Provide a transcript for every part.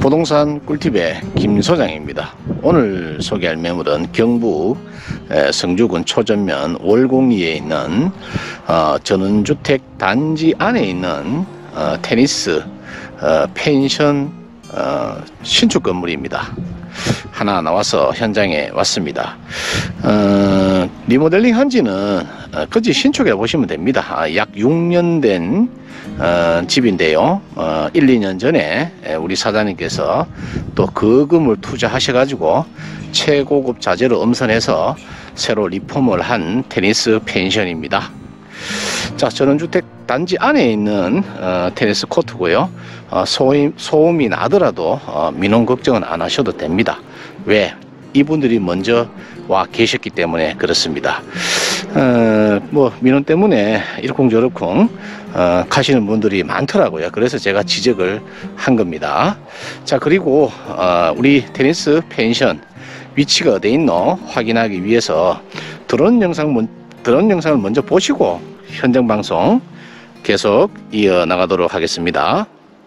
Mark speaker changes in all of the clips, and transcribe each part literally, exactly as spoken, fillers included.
Speaker 1: 부동산 꿀팁의 김 소장입니다. 오늘 소개할 매물은 경북 성주군 초전면 월곡리에 있는 어, 전원주택 단지 안에 있는 어, 테니스 어, 펜션 어, 신축 건물입니다. 하나 나와서 현장에 왔습니다. 어, 리모델링 한지는 어, 거지 신축이라고 보시면 됩니다. 아, 약 육 년 된 어, 집인데요. 어, 일, 이 년 전에 우리 사장님께서 또 그 금을 투자하셔가지고 최고급 자재로 엄선해서 새로 리폼을 한 테니스 펜션입니다. 자, 전원주택 단지 안에 있는 어, 테니스 코트고요. 어, 소음, 소음이 나더라도 어, 민원 걱정은 안 하셔도 됩니다. 왜? 이분들이 먼저 와 계셨기 때문에 그렇습니다. 어, 뭐 민원 때문에 이러쿵저러쿵 어, 가시는 분들이 많더라고요. 그래서 제가 지적을 한 겁니다. 자, 그리고 어, 우리 테니스 펜션 위치가 어디 있노 확인하기 위해서 드론 영상 드론 영상을 먼저 보시고 현장 방송 계속 이어 나가도록 하겠습니다.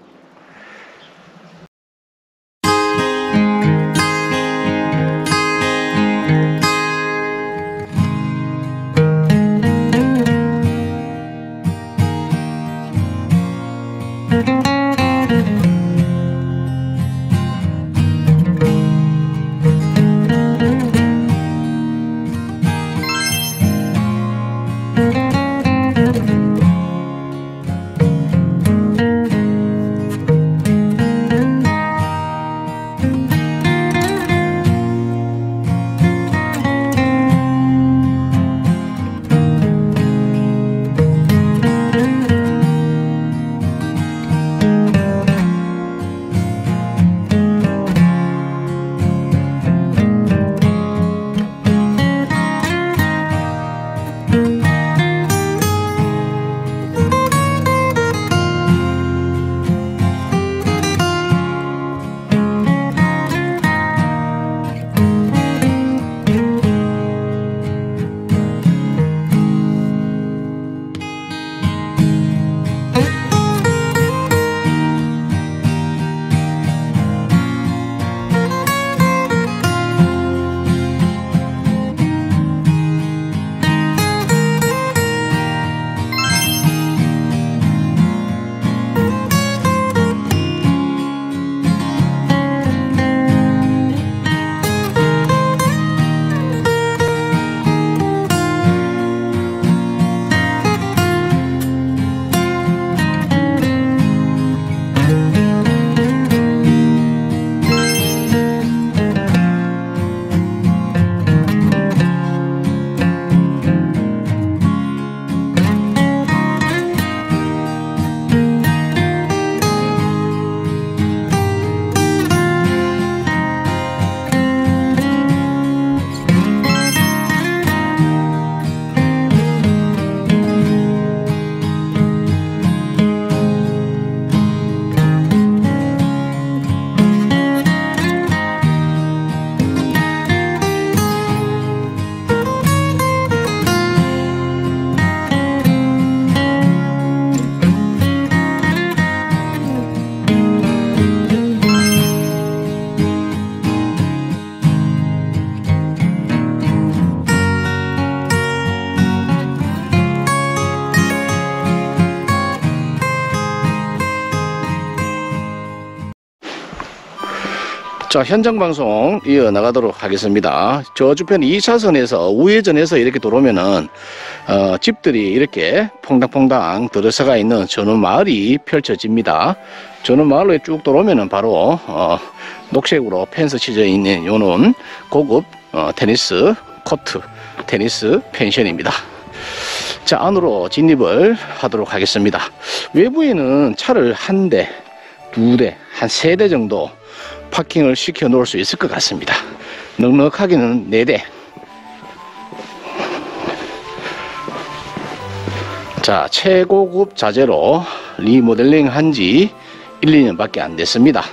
Speaker 1: 자, 현장 방송 이어 나가도록 하겠습니다. 저주편 이 차선에서 우회전해서 이렇게 들어오면은 어, 집들이 이렇게 퐁당퐁당 들어서가 있는 전원 마을이 펼쳐집니다. 전원 마을로 쭉 들어오면은 바로 어, 녹색으로 펜스 치져 있는 요는 고급 어, 테니스 코트, 테니스 펜션입니다. 자, 안으로 진입을 하도록 하겠습니다. 외부에는 차를 한 대, 두 대, 한 세 대 정도 파킹을 시켜 놓을 수 있을 것 같습니다. 넉넉하게는 네 대. 자, 최고급 자재로 리모델링 한지 일, 이 년 밖에 안 됐습니다.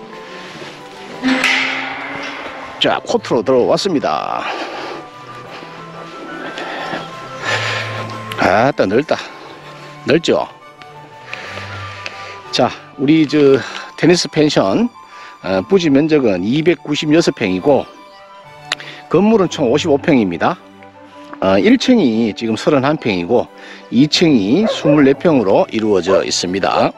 Speaker 1: 자, 코트로 들어왔습니다. 아따, 넓다. 넓죠? 자, 우리 저 테니스 펜션 어, 부지 면적은 이백구십육 평이고 건물은 총 오십오 평입니다. 어, 일 층이 지금 삼십일 평이고 이 층이 이십사 평으로 이루어져 있습니다.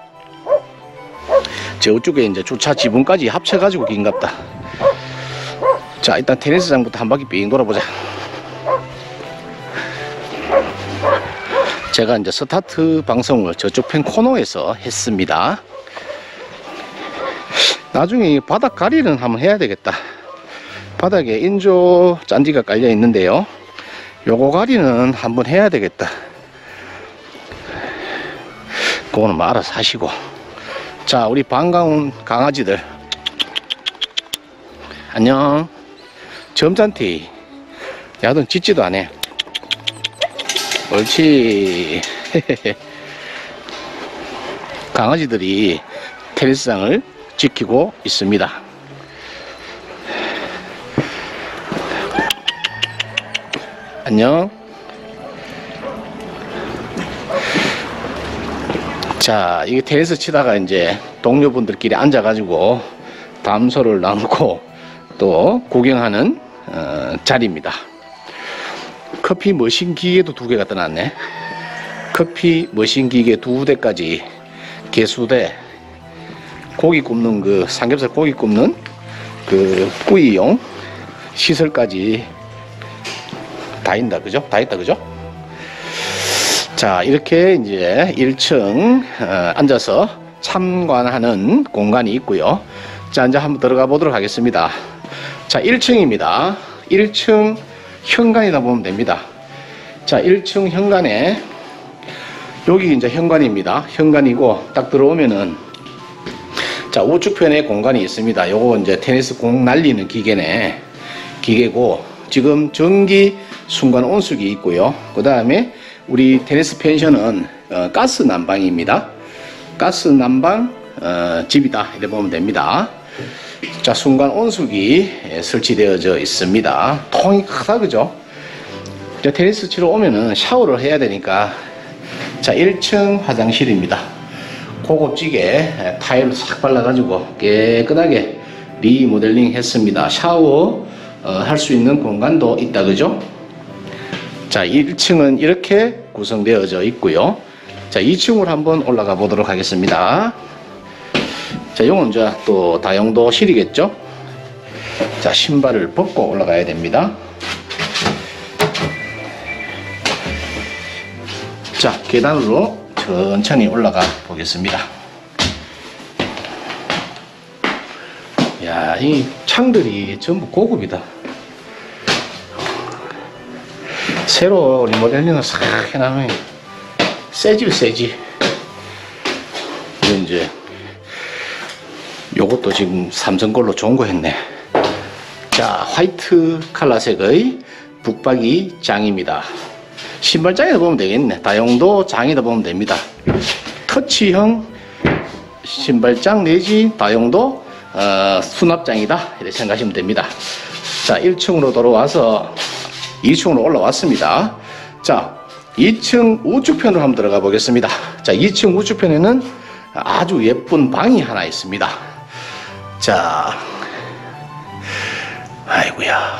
Speaker 1: 저쪽에 이제 주차 지붕까지 합쳐가지고 긴갑다. 자, 일단 테니스장부터 한 바퀴 빙 돌아보자. 제가 이제 스타트 방송을 저쪽 편 코너에서 했습니다. 나중에 바닥 가리는 한번 해야 되겠다. 바닥에 인조 잔디가 깔려 있는데요. 요거 가리는 한번 해야 되겠다. 그거는 뭐 알아서 하시고. 자, 우리 반가운 강아지들 안녕. 점잖티. 야동 짖지도 않네. 옳지. 강아지들이 테니스장을 지키고 있습니다. 안녕. 자, 이게 테니스 치다가 이제 동료분들끼리 앉아가지고 담소를 나누고 또 구경하는 어, 자리입니다. 커피 머신 기계도 두 개 갖다 놨네. 커피 머신 기계 두 대까지 개수대, 고기 굽는 그 삼겹살 고기 굽는 그 구이용 시설까지 다 있다, 그죠? 다 있다, 그죠? 자, 이렇게 이제 일 층 어, 앉아서 참관하는 공간이 있고요. 자, 이제 한번 들어가 보도록 하겠습니다. 자, 일 층입니다. 일 층 현관이다 보면 됩니다. 자, 일 층 현관에 여기 이제 현관입니다. 현관이고 딱 들어오면은 자, 우측편에 공간이 있습니다. 요거 이제 테니스 공 날리는 기계네. 기계고 지금 전기 순간 온수기 있고요. 그 다음에 우리 테니스 펜션은 어, 가스 난방입니다. 가스 난방 어, 집이다 이렇게 보면 됩니다. 자, 순간 온수기 설치되어져 있습니다. 통이 크다, 그죠? 자, 테니스 치러 오면은 샤워를 해야 되니까. 자, 일 층 화장실입니다. 고급지게 타일을 싹 발라가지고 깨끗하게 리모델링 했습니다. 샤워 어, 할 수 있는 공간도 있다, 그죠? 자, 일 층은 이렇게 구성되어져 있고요. 자, 이 층으로 한번 올라가 보도록 하겠습니다. 자, 요건 이제 또 다용도실이겠죠? 자, 신발을 벗고 올라가야 됩니다. 자, 계단으로 천천히 올라가 보겠습니다. 야, 이 창들이 전부 고급이다. 새로 리모델링을 싹 해놔면 새질 새지. 이제 요것도 지금 삼성 걸로 좋은 거 했네. 자, 화이트 칼라색의 북박이 장입니다. 신발장이다 보면 되겠네. 다용도 장이다 보면 됩니다. 터치형 신발장 내지 다용도 어, 수납장이다 이렇게 생각하시면 됩니다. 자, 일 층으로 돌아와서 이 층으로 올라왔습니다. 자, 이 층 우측편으로 한번 들어가 보겠습니다. 자, 이 층 우측편에는 아주 예쁜 방이 하나 있습니다. 자, 아이고야.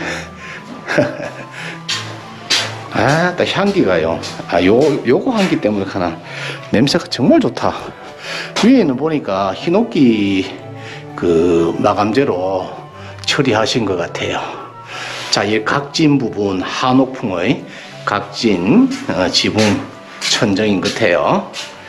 Speaker 1: 아, 딱 향기가요. 아, 요, 요거 향기 때문에 하나 냄새가 정말 좋다. 위에는 보니까 히노키 그 마감재로 처리하신 것 같아요. 자, 이 각진 부분 한옥풍의 각진 어, 지붕 천정인 것 같아요.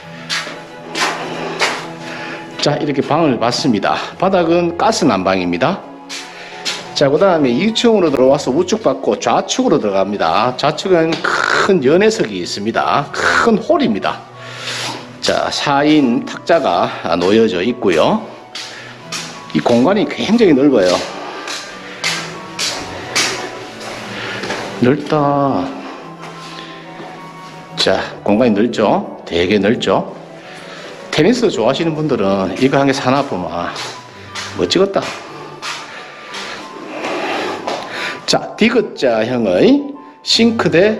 Speaker 1: 자, 이렇게 방을 봤습니다. 바닥은 가스 난방입니다. 자, 그 다음에 이 층으로 들어와서 우측 받고 좌측으로 들어갑니다. 좌측은 큰 연회석이 있습니다. 큰 홀입니다. 자, 사 인 탁자가 놓여져 있고요. 이 공간이 굉장히 넓어요. 넓다. 자, 공간이 넓죠? 되게 넓죠? 테니스 좋아하시는 분들은 이거 한 개 사나 보면 멋지겠다. 자, 디귿자형의 싱크대,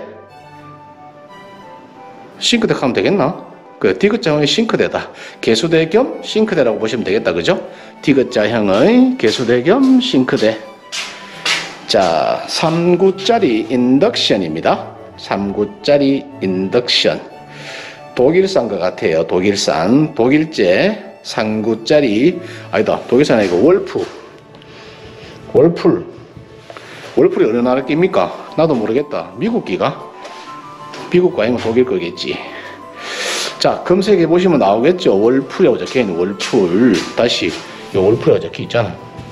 Speaker 1: 싱크대 하면 되겠나? 그 디귿자형의 싱크대다. 개수대 겸 싱크대라고 보시면 되겠다, 그죠? 디귿자형의 개수대 겸 싱크대. 자, 삼 구짜리 인덕션입니다. 삼 구짜리 인덕션. 독일산 것 같아요. 독일산. 독일제 삼 구짜리, 아니다. 독일산 아니고 월프. 월풀. 월풀이 어느 나라 끼입니까? 나도 모르겠다. 미국 끼가? 미국 거 아니면 독일 거겠지. 자, 검색해 보시면 나오겠죠. 월풀이라고 적혀 있는 월풀. 다시, 이 월풀이라고 적혀 있잖아.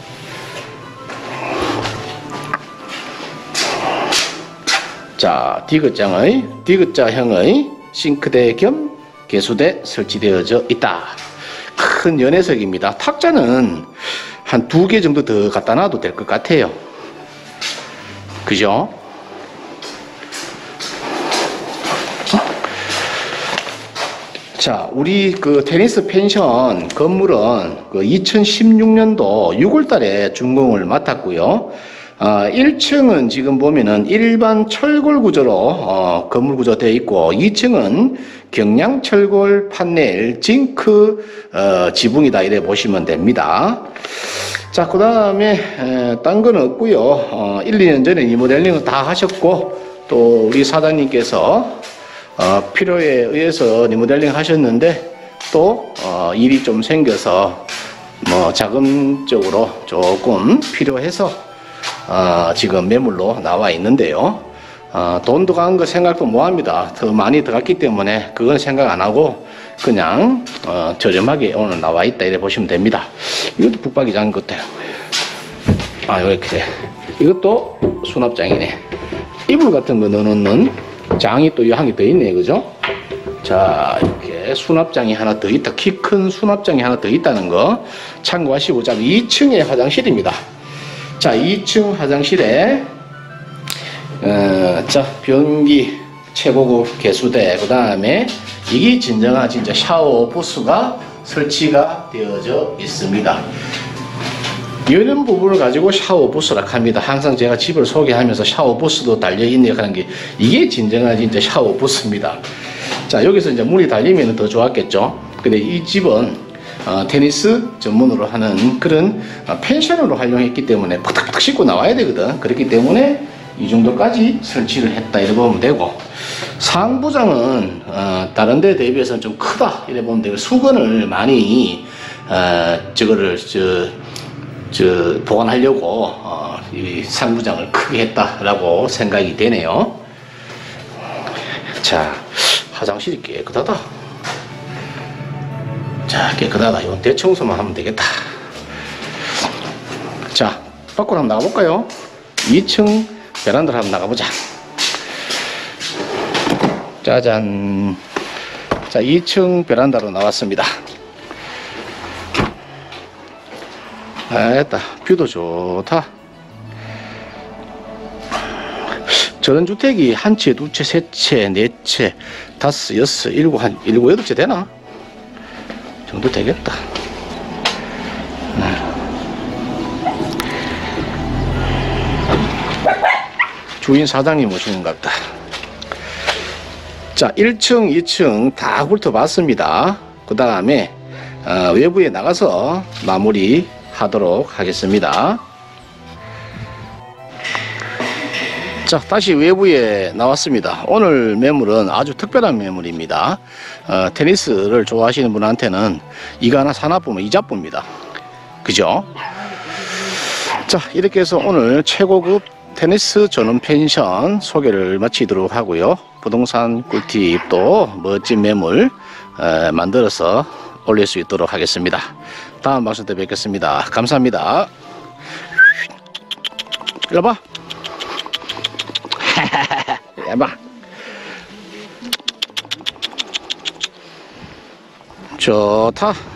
Speaker 1: 자, 디귿장의, 디귿자형의 싱크대 겸 개수대 설치되어져 있다. 큰 연회석입니다. 탁자는 한 두 개 정도 더 갖다 놔도 될 것 같아요. 그죠? 자, 우리 그 테니스 펜션 건물은 그 이천십육 년도 유월 달에 준공을 맡았고요. 어, 일 층은 지금 보면은 일반 철골 구조로 어, 건물 구조 되어 있고, 이 층은 경량 철골 판넬 징크 어, 지붕이다 이래 보시면 됩니다. 자, 그 다음에 딴 건 없고요. 어, 일, 이 년 전에 리모델링을 다 하셨고, 또 우리 사장님께서 어, 필요에 의해서 리모델링 하셨는데 또 어, 일이 좀 생겨서 뭐 자금적으로 조금 필요해서 어, 지금 매물로 나와 있는데요. 어, 돈 들어간 거 생각도 못합니다. 더 많이 들어갔기 때문에 그건 생각 안 하고 그냥 어, 저렴하게 오늘 나와 있다 이래 보시면 됩니다. 이것도 북박이장 같아. 아, 이렇게 이것도 수납장이네. 이불 같은 거 넣어놓는 장이 또 양이 더 있네, 그죠? 자, 이렇게 수납장이 하나 더 있다. 키 큰 수납장이 하나 더 있다는 거 참고하시고. 자, 이 층의 화장실입니다. 자, 이 층 화장실에 어, 자, 변기 최고급 개수대, 그 다음에 이게 진정한 진짜 샤워 부스가 설치가 되어져 있습니다. 이런 부분을 가지고 샤워 부스라 합니다. 항상 제가 집을 소개하면서 샤워 부스도 달려있네 하는 게 이게 진정한 진짜 샤워 부스입니다. 자, 여기서 이제 물이 달리면 더 좋았겠죠. 근데 이 집은 어, 테니스 전문으로 하는 그런 어, 펜션으로 활용했기 때문에 팍팍팍 씻고 나와야 되거든. 그렇기 때문에 이 정도까지 설치를 했다 이래 보면 되고, 상부장은 어, 다른 데 대비해서는 좀 크다 이래 보면 되고, 수건을 많이 어, 저거를 저, 저 보관하려고 어, 이 상부장을 크게 했다라고 생각이 되네요. 자, 화장실이 깨끗하다. 자, 깨끗하다. 이건 대청소만 하면 되겠다. 자, 밖으로 한번 나가볼까요? 이 층 베란다로 한번 나가보자. 짜잔. 자, 이 층 베란다로 나왔습니다. 아, 됐다. 뷰도 좋다. 저런 주택이 한 채, 두 채, 세 채, 네 채, 다섯, 여섯, 일곱, 한 일곱, 여덟 채 되나? 정도 되겠다. 주인 사장님 오시는 것 같다. 자, 일 층, 이 층 다 훑어봤습니다. 그 다음에 어, 외부에 나가서 마무리 하도록 하겠습니다. 자, 다시 외부에 나왔습니다. 오늘 매물은 아주 특별한 매물입니다. 어, 테니스를 좋아하시는 분한테는 이거 하나 사놔보면 이자뿐입니다. 그죠? 자, 이렇게 해서 오늘 최고급 테니스 전원 펜션 소개를 마치도록 하고요. 부동산 꿀팁도 멋진 매물 에, 만들어서 올릴 수 있도록 하겠습니다. 다음 방송 때 뵙겠습니다. 감사합니다. 이리 와봐. 해봐. 좋다.